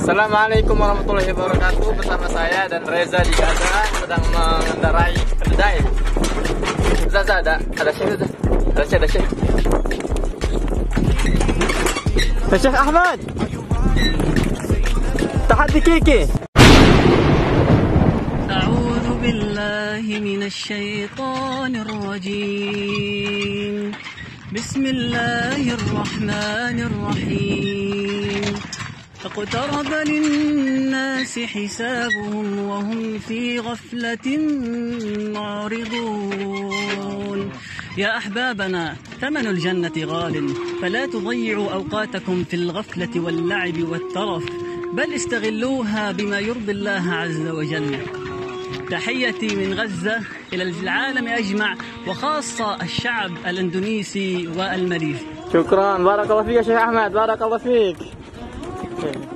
Assalamualaikum warahmatullahi wabarakatuh. Bersama saya dan Reza di Gaza sedang mengendarai keledai. Zaza ada Syekh, ada Syekh. Syekh Ahmad. Tahaddi Kiki. أعوذ بالله من الشيطان الرجيم. بسم الله الرحمن الرحيم. اقترب للناس حسابهم وهم في غفلة معرضون. يا أحبابنا، ثمن الجنة غال، فلا تضيعوا أوقاتكم في الغفلة واللعب والترف، بل استغلوها بما يرضي الله عز وجل. تحيتي من غزة إلى العالم أجمع، وخاصة الشعب الإندونيسي والماليزي. شكرا، بارك الله فيك يا شيخ أحمد، بارك الله فيك.